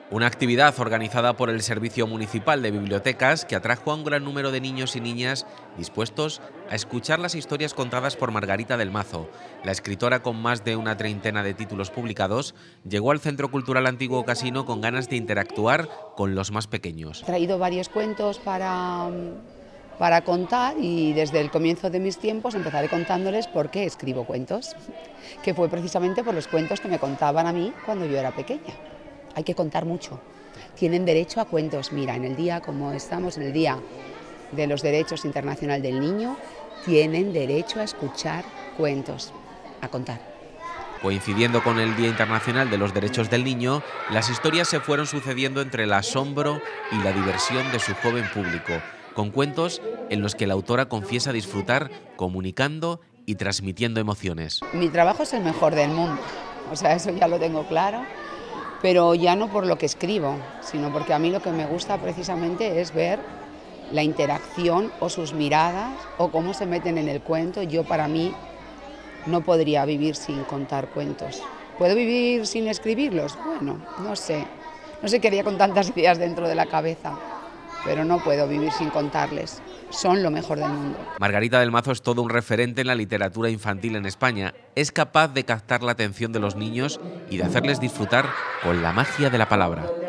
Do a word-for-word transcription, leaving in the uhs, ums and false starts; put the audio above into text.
Una actividad organizada por el Servicio Municipal de Bibliotecas que atrajo a un gran número de niños y niñas dispuestos a escuchar las historias contadas por Margarita del Mazo. La escritora, con más de una treintena de títulos publicados, llegó al Centro Cultural Antiguo Casino con ganas de interactuar con los más pequeños. He traído varios cuentos para, para contar y desde el comienzo de mis tiempos empezaré contándoles por qué escribo cuentos, que fue precisamente por los cuentos que me contaban a mí cuando yo era pequeña. Hay que contar mucho. Tienen derecho a cuentos. Mira, en el día, como estamos en el Día de los Derechos Internacional del Niño, tienen derecho a escuchar cuentos, a contar. Coincidiendo con el Día Internacional de los Derechos del Niño, las historias se fueron sucediendo entre el asombro y la diversión de su joven público, con cuentos en los que la autora confiesa disfrutar comunicando y transmitiendo emociones. Mi trabajo es el mejor del mundo, o sea, eso ya lo tengo claro. Pero ya no por lo que escribo, sino porque a mí lo que me gusta precisamente es ver la interacción o sus miradas o cómo se meten en el cuento. Yo, para mí, no podría vivir sin contar cuentos. ¿Puedo vivir sin escribirlos? Bueno, no sé. No sé qué haría con tantas ideas dentro de la cabeza, pero no puedo vivir sin contarles. Son lo mejor del mundo. Margarita del Mazo es todo un referente en la literatura infantil en España. Es capaz de captar la atención de los niños y de hacerles disfrutar con la magia de la palabra.